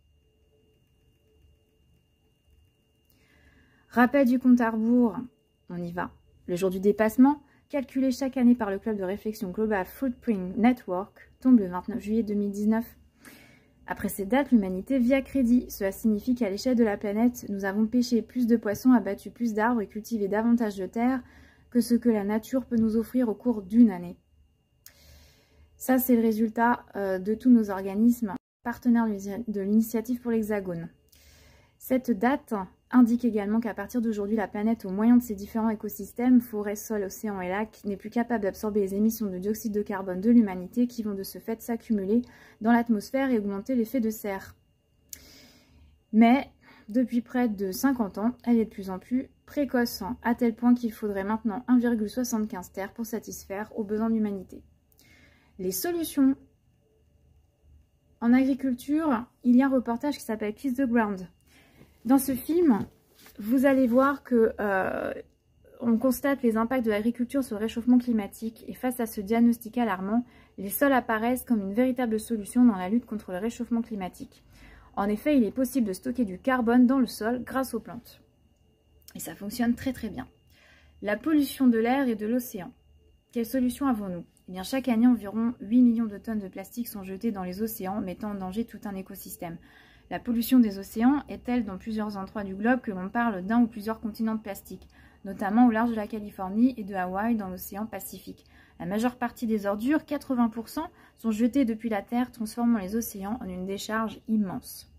Rappel du compte à rebours, on y va. Le jour du dépassement, calculé chaque année par le club de réflexion Global Footprint Network, tombe le vingt-neuf juillet deux mille dix-neuf. Après cette date, l'humanité vit à crédit. Cela signifie qu'à l'échelle de la planète, nous avons pêché plus de poissons, abattu plus d'arbres et cultivé davantage de terre que ce que la nature peut nous offrir au cours d'une année. Ça, c'est le résultat euh, de tous nos organismes partenaires de l'initiative pour l'Hexagone. Cette date indique également qu'à partir d'aujourd'hui, la planète, au moyen de ses différents écosystèmes, forêts, sols, océans et lacs, n'est plus capable d'absorber les émissions de dioxyde de carbone de l'humanité qui vont de ce fait s'accumuler dans l'atmosphère et augmenter l'effet de serre. Mais depuis près de cinquante ans, elle est de plus en plus précoce, à tel point qu'il faudrait maintenant un virgule soixante-quinze terres pour satisfaire aux besoins de l'humanité. Les solutions En agriculture, il y a un reportage qui s'appelle Kiss the Ground. Dans ce film, vous allez voir que euh, on constate les impacts de l'agriculture sur le réchauffement climatique et face à ce diagnostic alarmant, les sols apparaissent comme une véritable solution dans la lutte contre le réchauffement climatique. En effet, il est possible de stocker du carbone dans le sol grâce aux plantes. Et ça fonctionne très très bien. La pollution de l'air et de l'océan. Quelle solution avons-nous? Eh bien, chaque année, environ huit millions de tonnes de plastique sont jetées dans les océans, mettant en danger tout un écosystème. La pollution des océans est telle dans plusieurs endroits du globe que l'on parle d'un ou plusieurs continents de plastique, notamment au large de la Californie et de Hawaï dans l'océan Pacifique. La majeure partie des ordures, quatre-vingts pour cent, sont jetées depuis la Terre, transformant les océans en une décharge immense.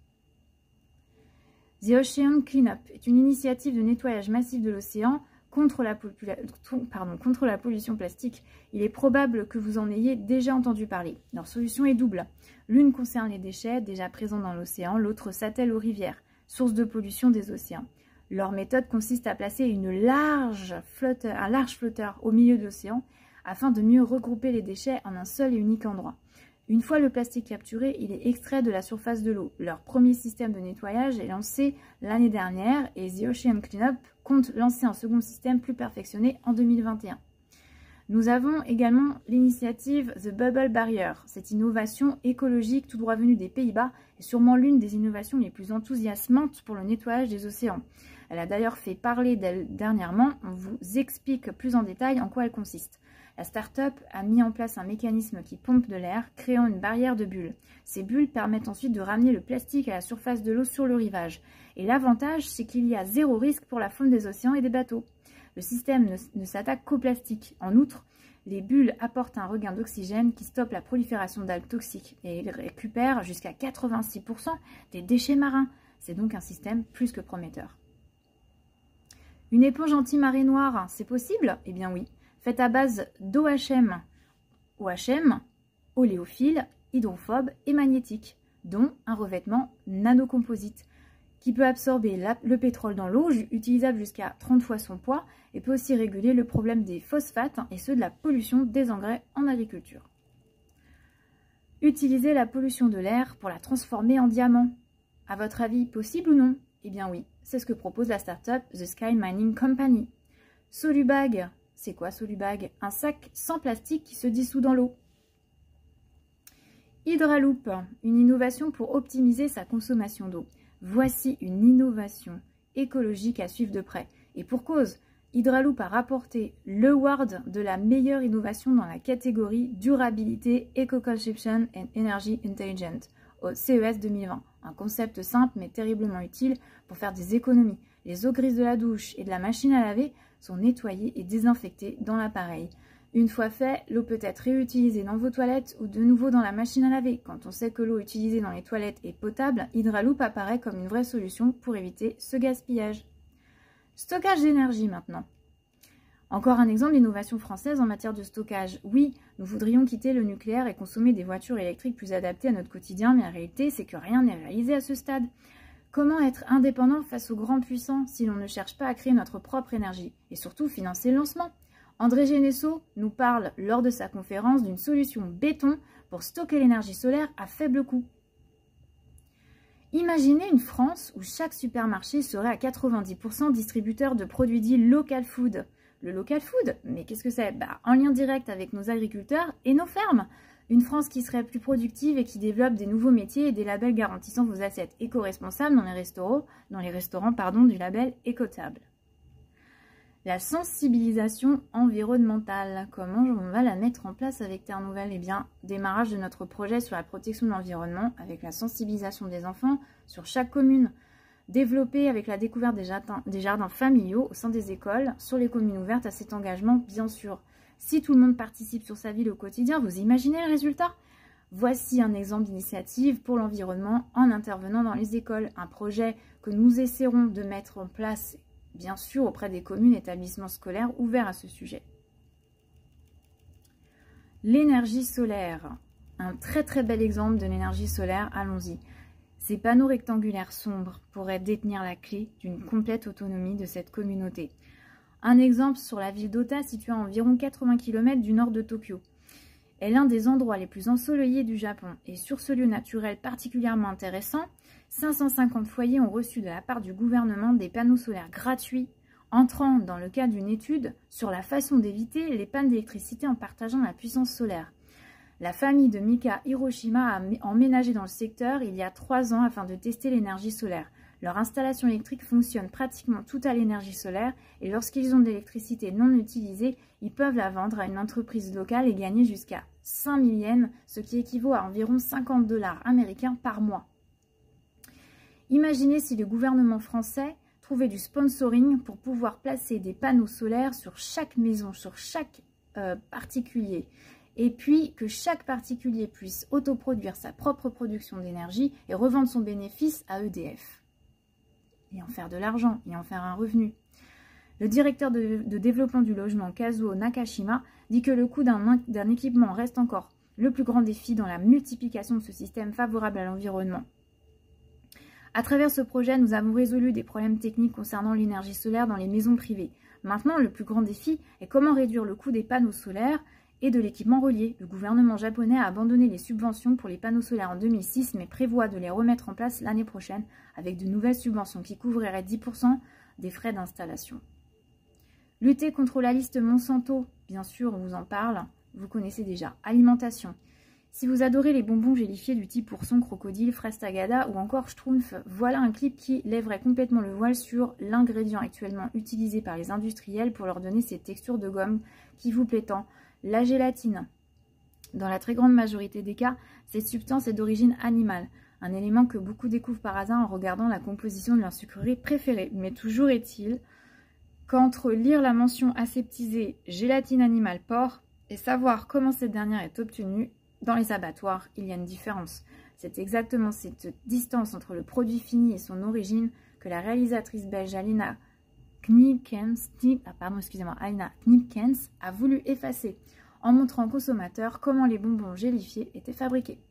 The Ocean Cleanup est une initiative de nettoyage massif de l'océan contre la, pardon, contre la pollution plastique. Il est probable que vous en ayez déjà entendu parler. Leur solution est double. L'une concerne les déchets déjà présents dans l'océan, l'autre s'attelle aux rivières, source de pollution des océans. Leur méthode consiste à placer une large flotteur, un large flotteur au milieu de l'océan afin de mieux regrouper les déchets en un seul et unique endroit. Une fois le plastique capturé, il est extrait de la surface de l'eau. Leur premier système de nettoyage est lancé l'année dernière et The Ocean Cleanup compte lancer un second système plus perfectionné en deux mille vingt et un. Nous avons également l'initiative The Bubble Barrier. Cette innovation écologique tout droit venue des Pays-Bas est sûrement l'une des innovations les plus enthousiasmantes pour le nettoyage des océans. Elle a d'ailleurs fait parler d'elle dernièrement. On vous explique plus en détail en quoi elle consiste. La start-up a mis en place un mécanisme qui pompe de l'air, créant une barrière de bulles. Ces bulles permettent ensuite de ramener le plastique à la surface de l'eau sur le rivage. Et l'avantage, c'est qu'il y a zéro risque pour la faune des océans et des bateaux. Le système ne, ne s'attaque qu'au plastique. En outre, les bulles apportent un regain d'oxygène qui stoppe la prolifération d'algues toxiques et il récupère jusqu'à quatre-vingt-six pour cent des déchets marins. C'est donc un système plus que prometteur. Une éponge anti-marée noire, c'est possible? Eh bien oui. Faite à base d'O H M, O H M, oléophile, hydrophobe et magnétique, dont un revêtement nanocomposite qui peut absorber la, le pétrole dans l'eau, utilisable jusqu'à trente fois son poids, et peut aussi réguler le problème des phosphates et ceux de la pollution des engrais en agriculture. Utiliser la pollution de l'air pour la transformer en diamant. À votre avis, possible ou non? Eh bien oui, c'est ce que propose la start-up The Sky Mining Company. Solubag. C'est quoi Solubag? Un sac sans plastique qui se dissout dans l'eau. Hydraloop, une innovation pour optimiser sa consommation d'eau. Voici une innovation écologique à suivre de près. Et pour cause, Hydraloop a rapporté l'award de la meilleure innovation dans la catégorie Durabilité, Eco-Consumption and Energy Intelligent au C E S deux mille vingt. Un concept simple mais terriblement utile pour faire des économies. Les eaux grises de la douche et de la machine à laver sont nettoyées et désinfectées dans l'appareil. Une fois fait, l'eau peut être réutilisée dans vos toilettes ou de nouveau dans la machine à laver. Quand on sait que l'eau utilisée dans les toilettes est potable, Hydraloop apparaît comme une vraie solution pour éviter ce gaspillage. Stockage d'énergie maintenant. Encore un exemple d'innovation française en matière de stockage. Oui, nous voudrions quitter le nucléaire et consommer des voitures électriques plus adaptées à notre quotidien, mais la réalité, c'est que rien n'est réalisé à ce stade. Comment être indépendant face aux grands puissants si l'on ne cherche pas à créer notre propre énergie et surtout financer le lancement? André Génesso nous parle lors de sa conférence d'une solution béton pour stocker l'énergie solaire à faible coût. Imaginez une France où chaque supermarché serait à quatre-vingt-dix pour cent distributeur de produits dits local food. Le local food, mais qu'est-ce que c'est? Bah, en lien direct avec nos agriculteurs et nos fermes. Une France qui serait plus productive et qui développe des nouveaux métiers et des labels garantissant vos assiettes éco-responsables dans les restaurants, dans les restaurants pardon, du label écotable. La sensibilisation environnementale. Comment on va la mettre en place avec Terre Nouvelle? Eh bien, démarrage de notre projet sur la protection de l'environnement avec la sensibilisation des enfants sur chaque commune. Développé avec la découverte des jardins, des jardins familiaux au sein des écoles, sur les communes ouvertes à cet engagement, bien sûr. Si tout le monde participe sur sa ville au quotidien, vous imaginez le résultat? Voici un exemple d'initiative pour l'environnement en intervenant dans les écoles. Un projet que nous essaierons de mettre en place, bien sûr, auprès des communes et établissements scolaires ouverts à ce sujet. L'énergie solaire. Un très très bel exemple de l'énergie solaire, allons-y. Ces panneaux rectangulaires sombres pourraient détenir la clé d'une complète autonomie de cette communauté. Un exemple sur la ville d'Ota, située à environ quatre-vingts kilomètres du nord de Tokyo. est l'un des endroits les plus ensoleillés du Japon. Et sur ce lieu naturel particulièrement intéressant, cinq cent cinquante foyers ont reçu de la part du gouvernement des panneaux solaires gratuits, entrant dans le cadre d'une étude sur la façon d'éviter les pannes d'électricité en partageant la puissance solaire. La famille de Mika Hiroshima a emménagé dans le secteur il y a trois ans afin de tester l'énergie solaire. Leur installation électrique fonctionne pratiquement toute à l'énergie solaire et lorsqu'ils ont de l'électricité non utilisée, ils peuvent la vendre à une entreprise locale et gagner jusqu'à cinq mille yens, ce qui équivaut à environ cinquante dollars américains par mois. Imaginez si le gouvernement français trouvait du sponsoring pour pouvoir placer des panneaux solaires sur chaque maison, sur chaque euh, particulier. Et puis que chaque particulier puisse autoproduire sa propre production d'énergie et revendre son bénéfice à E D F. Et en faire de l'argent, et en faire un revenu. Le directeur de, de développement du logement, Kazuo Nakashima, dit que le coût d'un équipement reste encore le plus grand défi dans la multiplication de ce système favorable à l'environnement. À travers ce projet, nous avons résolu des problèmes techniques concernant l'énergie solaire dans les maisons privées. Maintenant, le plus grand défi est comment réduire le coût des panneaux solaires et de l'équipement relié. Le gouvernement japonais a abandonné les subventions pour les panneaux solaires en deux mille six, mais prévoit de les remettre en place l'année prochaine avec de nouvelles subventions qui couvriraient dix pour cent des frais d'installation. Lutter contre la liste Monsanto, bien sûr, on vous en parle, vous connaissez déjà. Alimentation. Si vous adorez les bonbons gélifiés du type ourson, crocodile, fraise tagada ou encore schtroumpf, voilà un clip qui lèverait complètement le voile sur l'ingrédient actuellement utilisé par les industriels pour leur donner cette texture de gomme qui vous plaît tant. La gélatine. Dans la très grande majorité des cas, cette substance est d'origine animale, un élément que beaucoup découvrent par hasard en regardant la composition de leur sucrerie préférée. Mais toujours est-il qu'entre lire la mention aseptisée gélatine animale porc et savoir comment cette dernière est obtenue dans les abattoirs, il y a une différence. C'est exactement cette distance entre le produit fini et son origine que la réalisatrice belge Alina Knipkens, ah pardon, excusez-moi, Alina Knipkens a voulu effacer en montrant aux consommateurs comment les bonbons gélifiés étaient fabriqués.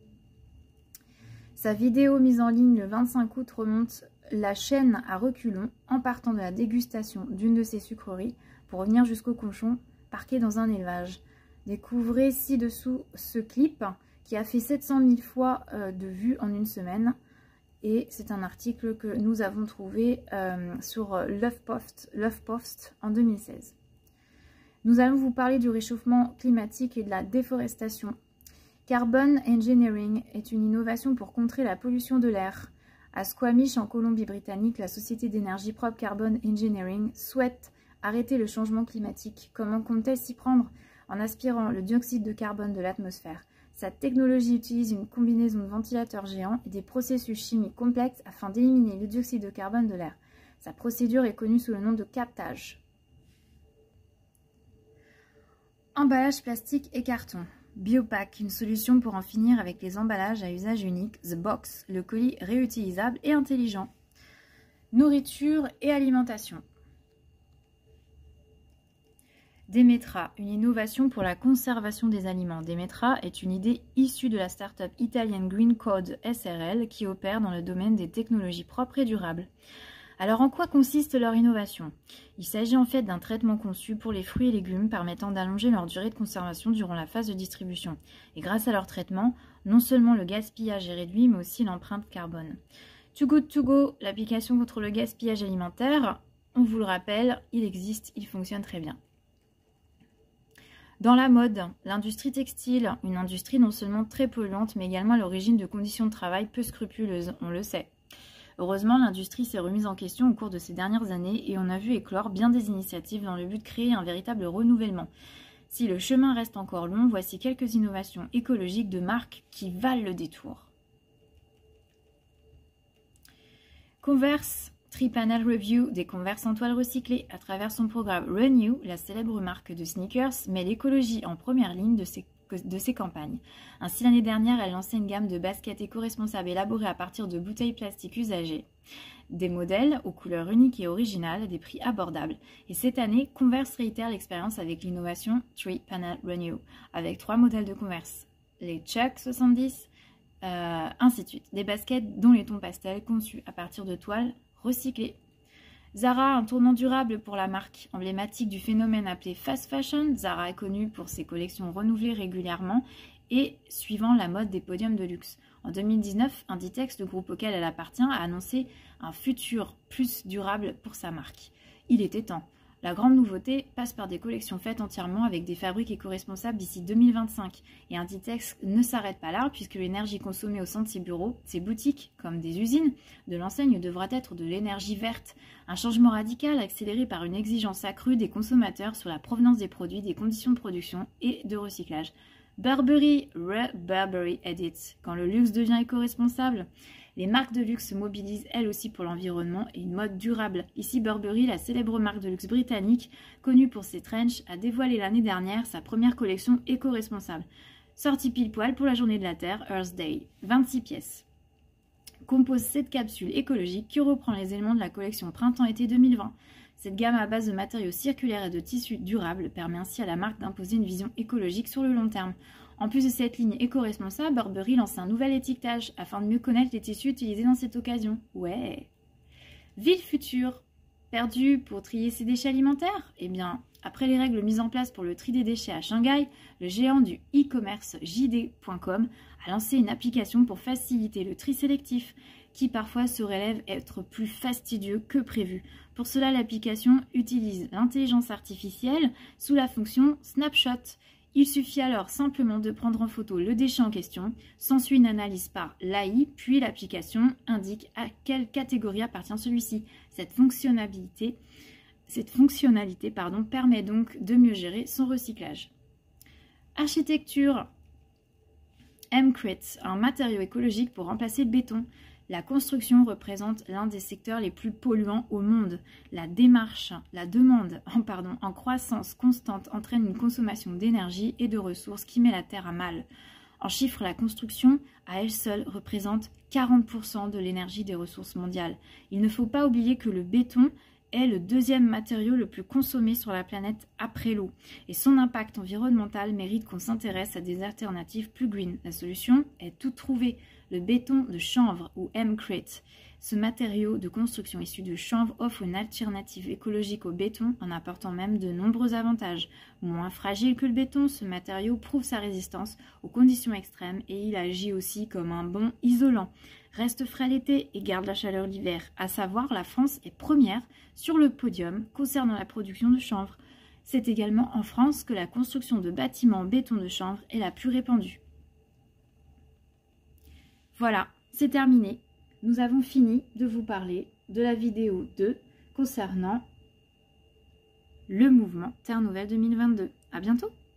Sa vidéo mise en ligne le vingt-cinq août remonte la chaîne à reculons en partant de la dégustation d'une de ces sucreries pour revenir jusqu'au cochon parqué dans un élevage. Découvrez ci-dessous ce clip qui a fait sept cent mille fois euh, de vues en une semaine. Et c'est un article que nous avons trouvé euh, sur LovePost, LovePost en deux mille seize. Nous allons vous parler du réchauffement climatique et de la déforestation. Carbon Engineering est une innovation pour contrer la pollution de l'air. À Squamish, en Colombie-Britannique, la société d'énergie propre Carbon Engineering souhaite arrêter le changement climatique. Comment compte-t-elle s'y prendre? En aspirant le dioxyde de carbone de l'atmosphère. Sa technologie utilise une combinaison de ventilateurs géants et des processus chimiques complexes afin d'éliminer le dioxyde de carbone de l'air. Sa procédure est connue sous le nom de captage. Emballage plastique et carton. Biopack, une solution pour en finir avec les emballages à usage unique. The Box, le colis réutilisable et intelligent. Nourriture et alimentation. Demetra, une innovation pour la conservation des aliments. Demetra est une idée issue de la start-up italienne Green Code S R L qui opère dans le domaine des technologies propres et durables. Alors en quoi consiste leur innovation? Il s'agit en fait d'un traitement conçu pour les fruits et légumes permettant d'allonger leur durée de conservation durant la phase de distribution. Et grâce à leur traitement, non seulement le gaspillage est réduit mais aussi l'empreinte carbone. Too Good To Go, l'application contre le gaspillage alimentaire, on vous le rappelle, il existe, il fonctionne très bien. Dans la mode, l'industrie textile, une industrie non seulement très polluante, mais également à l'origine de conditions de travail peu scrupuleuses, on le sait. Heureusement, l'industrie s'est remise en question au cours de ces dernières années et on a vu éclore bien des initiatives dans le but de créer un véritable renouvellement. Si le chemin reste encore long, voici quelques innovations écologiques de marques qui valent le détour. Converse Tri-Panel Review des Converse en toile recyclée. À travers son programme Renew, la célèbre marque de sneakers met l'écologie en première ligne de ses, de ses campagnes. Ainsi, l'année dernière, elle lançait une gamme de baskets éco-responsables élaborées à partir de bouteilles plastiques usagées. Des modèles aux couleurs uniques et originales, à des prix abordables. Et cette année, Converse réitère l'expérience avec l'innovation Tri-Panel Renew, avec trois modèles de Converse. Les Chuck soixante-dix, euh, ainsi de suite. Des baskets dont les tons pastels conçus à partir de toiles recyclés. Zara, un tournant durable pour la marque. Emblématique du phénomène appelé fast fashion, Zara est connue pour ses collections renouvelées régulièrement et suivant la mode des podiums de luxe. En deux mille dix-neuf, Inditex, le groupe auquel elle appartient, a annoncé un futur plus durable pour sa marque. Il était temps. La grande nouveauté passe par des collections faites entièrement avec des fabriques éco-responsables d'ici deux mille vingt-cinq. Et Inditex ne s'arrête pas là, puisque l'énergie consommée au sein de ses bureaux, ses boutiques, comme des usines, de l'enseigne devra être de l'énergie verte. Un changement radical accéléré par une exigence accrue des consommateurs sur la provenance des produits, des conditions de production et de recyclage. Burberry, Re-Burberry Edit, quand le luxe devient éco-responsable. Les marques de luxe se mobilisent elles aussi pour l'environnement et une mode durable. Ici, Burberry, la célèbre marque de luxe britannique, connue pour ses trenches, a dévoilé l'année dernière sa première collection éco-responsable. Sortie pile poil pour la journée de la Terre, Earth Day. vingt-six pièces. Compose sept capsules écologiques qui reprend les éléments de la collection printemps-été deux mille vingt. Cette gamme à base de matériaux circulaires et de tissus durables permet ainsi à la marque d'imposer une vision écologique sur le long terme. En plus de cette ligne éco-responsable, Burberry lance un nouvel étiquetage afin de mieux connaître les tissus utilisés dans cette occasion. Ouais. Ville future. Perdu pour trier ses déchets alimentaires? Eh bien, après les règles mises en place pour le tri des déchets à Shanghai, le géant du e-commerce J D point com a lancé une application pour faciliter le tri sélectif, qui parfois se révèle être plus fastidieux que prévu. Pour cela, l'application utilise l'intelligence artificielle sous la fonction Snapshot. Il suffit alors simplement de prendre en photo le déchet en question, s'ensuit une analyse par l'A I, puis l'application indique à quelle catégorie appartient celui-ci. Cette fonctionnalité, cette fonctionnalité pardon, permet donc de mieux gérer son recyclage. Architecture. Mcrete, un matériau écologique pour remplacer le béton. La construction représente l'un des secteurs les plus polluants au monde. La démarche, la demande en, pardon, en croissance constante entraîne une consommation d'énergie et de ressources qui met la Terre à mal. En chiffres, la construction, à elle seule, représente quarante pour cent de l'énergie des ressources mondiales. Il ne faut pas oublier que le béton est le deuxième matériau le plus consommé sur la planète après l'eau. Et son impact environnemental mérite qu'on s'intéresse à des alternatives plus green. La solution est toute trouvée. Le béton de chanvre ou Mcrete. Ce matériau de construction issu de chanvre offre une alternative écologique au béton en apportant même de nombreux avantages. Moins fragile que le béton, ce matériau prouve sa résistance aux conditions extrêmes et il agit aussi comme un bon isolant. Reste frais l'été et garde la chaleur l'hiver. À savoir, la France est première sur le podium concernant la production de chanvre. C'est également en France que la construction de bâtiments en béton de chanvre est la plus répandue. Voilà, c'est terminé. Nous avons fini de vous parler de la vidéo deux concernant le mouvement Terre Nouvelle deux mille vingt-deux. À bientôt!